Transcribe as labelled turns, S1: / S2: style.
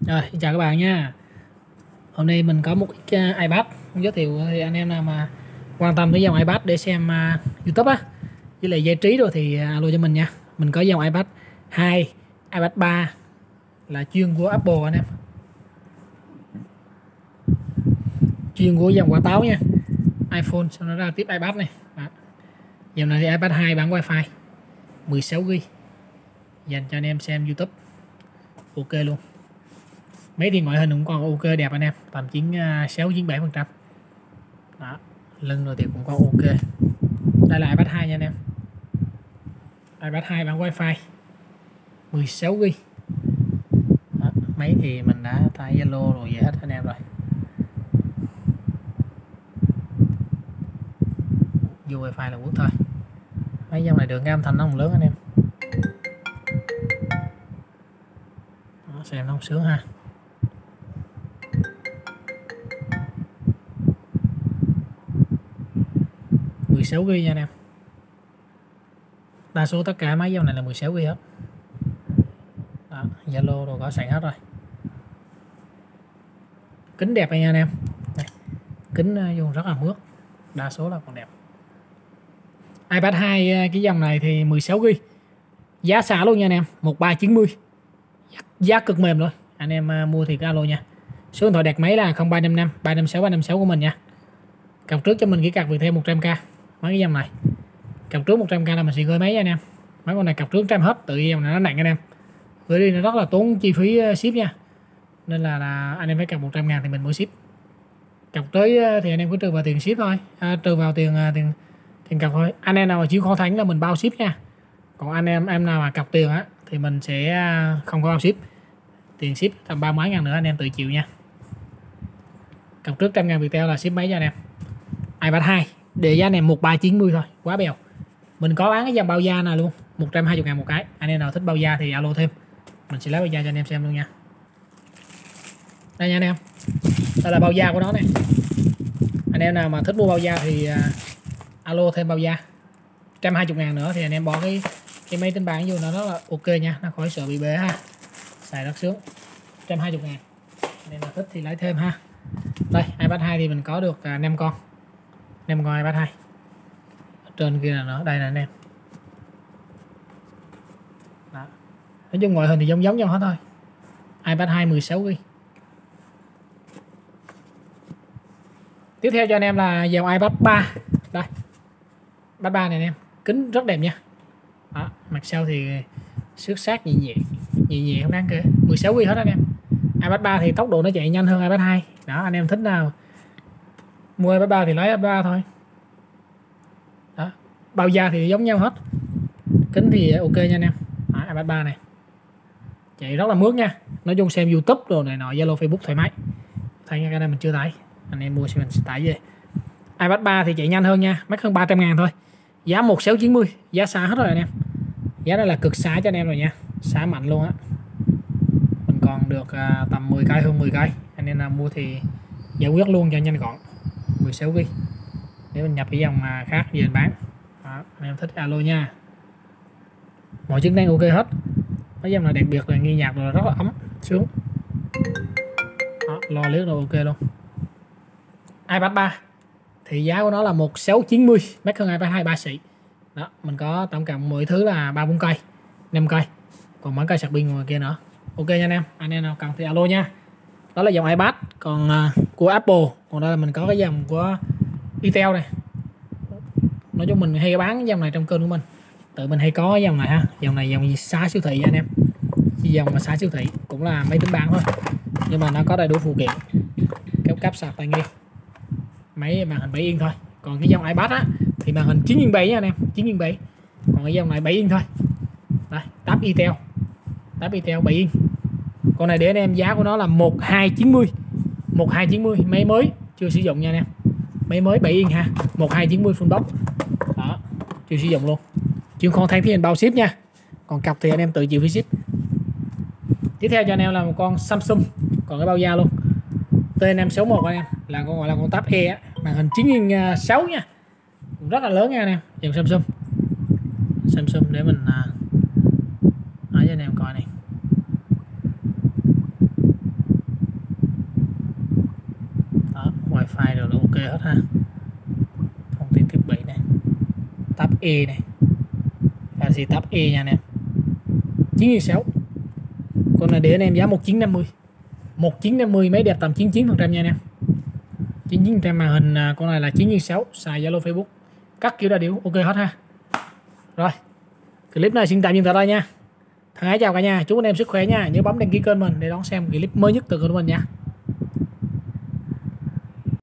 S1: Rồi, xin chào các bạn nha. Hôm nay mình có một cái iPad giới thiệu thì anh em nào mà quan tâm tới dòng iPad để xem YouTube á với lại giải trí rồi thì alo cho mình nha. Mình có dòng iPad 2, iPad 3 là chuyên của Apple anh em. Chuyên của dòng quả táo nha. iPhone sau đó ra tiếp iPad này. Đó. Dòng này thì iPad 2 bản Wi-Fi 16GB dành cho anh em xem YouTube. Ok luôn. Mấy thì ngoại hình cũng còn ok đẹp anh em, tầm 96-97%. Đó, lưng rồi thì cũng còn ok. Đây là iPad 2 nha anh em. iPad 2 bản Wi-Fi 16GB. Đó, máy thì mình đã tải Zalo rồi về hết anh em rồi. Vô Wi-Fi là quốc thôi. Mấy dòng này đường cái âm thanh nó không lớn anh em. Đó, xem nó không sướng ha. Mười 16GB nha anh em. Đa số tất cả mấy dòng này là 16GB hết. Đó, Zalo rồi có sẵn hết rồi. Kính đẹp nha anh em. Đây, kính dùng rất là mướt. Đa số là còn đẹp. iPad 2 cái dòng này thì 16GB. Giá xả luôn nha anh em, 1390. Giá cực mềm thôi. Anh em mua thì alo nha. Số điện thoại đặt máy là 0355 356 356 của mình nha. Cọc trước cho mình cái cạc Viettel 100k. Mấy cái dòng này cọc trước 100k là mình sẽ gửi máy nha anh em. Mấy con này cọc trước trăm hết, tự dòng này nó nặng anh em. Gửi đi nó rất là tốn chi phí ship nha. Nên là anh em phải cọc 100.000 thì mình mới ship. Cọc tới thì anh em cứ trừ vào tiền ship thôi, trừ vào tiền cọc thôi. Anh em nào mà chịu khó thánh là mình bao ship nha. Còn anh em nào mà cọc tiền á thì mình sẽ không có bao ship. Tiền ship tầm 30 mấy ngàn nữa anh em tự chịu nha. Cọc trước 100.000 Viettel là ship máy cho anh em. iPad 2 để giá này 1390 thôi, quá bèo. Mình có bán cái dòng bao da này luôn, 120.000 một cái. Anh em nào thích bao da thì alo thêm, mình sẽ lấy bao da cho anh em xem luôn nha. Đây nha anh em, đây là bao da của nó này. Anh em nào mà thích mua bao da thì alo thêm bao da 120.000 nữa thì anh em bỏ cái máy tính bảng vô nó rất là ok nha, nó khỏi sợ bị bể ha, xài rất sướng. 120.000 anh em nào thích thì lấy thêm ha. Đây iPad 2 thì mình có được 5 con iPad 2 ở trên kia là nữa, đây là anh em. Đó. Nói chung ngoại hình thì giống nhau hết thôi. iPad 2 16GB. Tiếp theo cho anh em là dòng iPad 3. Đây iPad 3 này anh em, kính rất đẹp nha. Đó, mặt sau thì xước sát nhẹ nhẹ không đáng kể. 16GB hết anh em. iPad 3 thì tốc độ nó chạy nhanh hơn iPad 2. Đó, anh em thích nào mua iPad 3 thì lấy iPad 3 thôi. Đó, bao da thì giống nhau hết. Kính thì ok nha anh em. Đó, iPad 3 này chạy rất là mướt nha. Nói chung xem YouTube rồi này nọ, Zalo Facebook thoải mái. Thay cái này mình chưa tải, anh em mua thì mình sẽ tải về. iPad 3 thì chạy nhanh hơn nha, mắc hơn 300.000 thôi. Giá 1690, giá xả hết rồi anh em. Giá này là cực xả cho anh em rồi nha, xả mạnh luôn á. Mình còn được tầm 10 cây, hơn 10 cây. Anh em nào mua thì giải quyết luôn cho nhanh gọn. 16GB để mình nhập cái dòng khác về mình bán. Đó, anh em thích alo nha. Mọi chức năng ok hết. Cái dòng này đặc biệt là nghe nhạc rồi rất là ấm, sướng. Đó, lo liếc rồi ok luôn. iPad 3 thì giá của nó là 1690, mắc hơn iPad 2 3 xị. Đó, mình có tổng cộng mỗi thứ là 3-4 cây, 5 cây. Còn mấy cây sạc pin ngoài kia nữa. Ok nha anh em nào cần thì alo nha. Đó là dòng iPad còn của Apple. Còn đây là mình có cái dòng của Intel này. Nói chung mình hay bán cái dòng này trong kênh của mình. Tự mình hay có cái dòng này ha. Dòng này dòng xá siêu thị nha anh em. Dòng mà xá siêu thị cũng là máy tính bảng thôi, nhưng mà nó có đầy đủ phụ kiện, kéo cáp, sạc, tai nghe, máy màn hình 7 inch thôi. Còn cái dòng iPad á thì màn hình 9:7 nha anh em, 9:7. Còn cái dòng này 7 inch thôi. Đây, tab Intel 7 inch. Con này để anh em, giá của nó là 1290. 1290 máy mới chưa sử dụng nha anh em. Máy mới 7 inch ha, 1290 full box. Đó, chưa sử dụng luôn. Chưa không thay phí bao ship nha. Còn cọc thì anh em tự chịu phí ship. Tiếp theo cho anh em là một con Samsung, còn cái bao da luôn. T561 anh em, là con gọi là con Tab E á, màn hình 9:6 nha. Rất là lớn nha anh em, dòng Samsung để mình nói cho anh em coi này. hết ha. Thông tin thiết bị này, tab E này, Galaxy tab E nha anh em. 9.6. Con này để anh em giá 1950. 1950 máy đẹp tầm 99% nha anh em. 99% màn hình, con này là 9.6, xài Zalo Facebook, cắt kiểu đa điểu, ok hết ha. Rồi, clip này xin tạm dừng tại đây nha. Thân ái chào cả nhà, chúc anh em sức khỏe nha. Nhớ bấm đăng ký kênh mình để đón xem clip mới nhất từ kênh của mình nha.